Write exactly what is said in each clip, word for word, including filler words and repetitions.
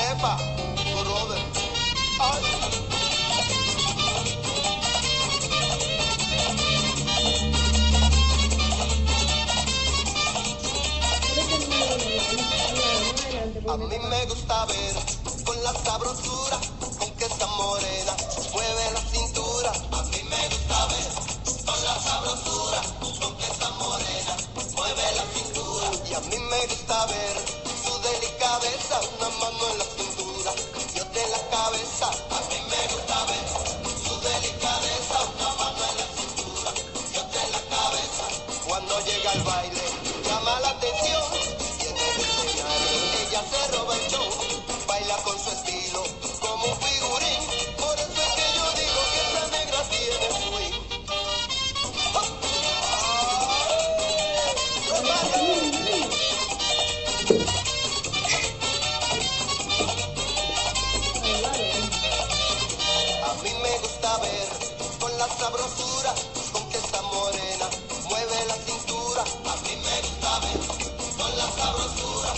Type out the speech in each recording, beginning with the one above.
Epa, brother. Ay. A mí me gusta ver con la sabrosura con que esa morena mueve la cintura. A mí me gusta ver con la sabrosura con que esa morena mueve la cintura. Y a mí me gusta ver su delicadeza, una mano en la cintura y otra en la cabeza. A mí me gusta ver su delicadeza, una mano en la cintura y otra en la cabeza. Cuando llega al baile llama la atención. Ella se roba el show, baila con su estilo como un figurín. Por eso es que yo digo que esa negra tiene swing. A mí me gusta ver con la sabrosura con que esa morena mueve la cintura. A mí me gusta ver con la sabrosura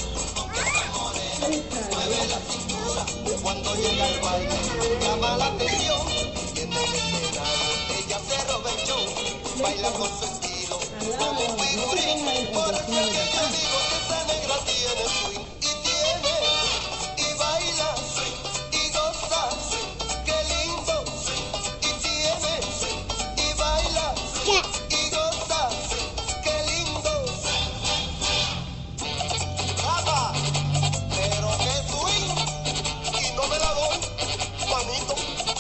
mueve la cintura. Cuando llega al baile llama la atención. Y en el escenario ella se roba el show, baila con su estilo como un figurín. Por eso es que yo digo que esa negra tiene swing. Y tiene, y baila, y goza, qué lindo. Y tiene, y baila, y goza, qué lindo. ¡Rapa! Pero que swing, y no me la doy, manito.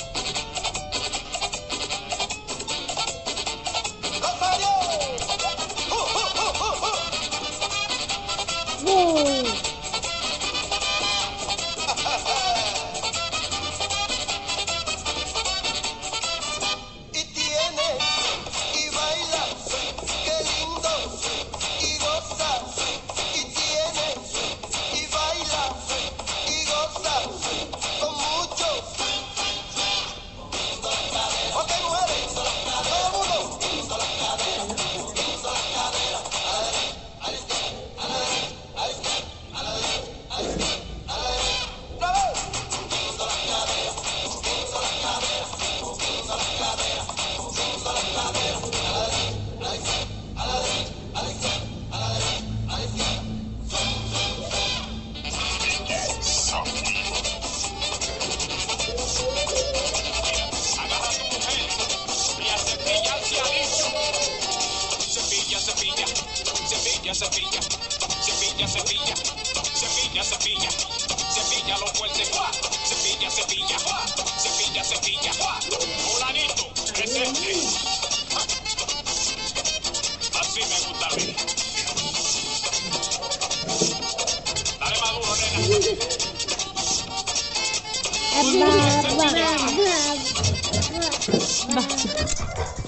¡Rosario! ¡Uh, uh, uh, uh, uh! ¡Uh! Y tiene, y baila, qué lindo, y goza, y tiene, y baila, y goza, con mucho. Ok, mujeres, todo el mundo. ¡Bravo! Agarra a tu mujer y a cepillar se ha dicho. Cepilla, cepilla, cepilla, cepilla, cepilla, cepilla, cepilla, cepilla, cepilla lo fuerte, cepilla, cepilla, cepilla, cepilla, fulanito, presente. Así me gusta a mí. Dale maduro, nena. Ba, ba, ba, ba, ba.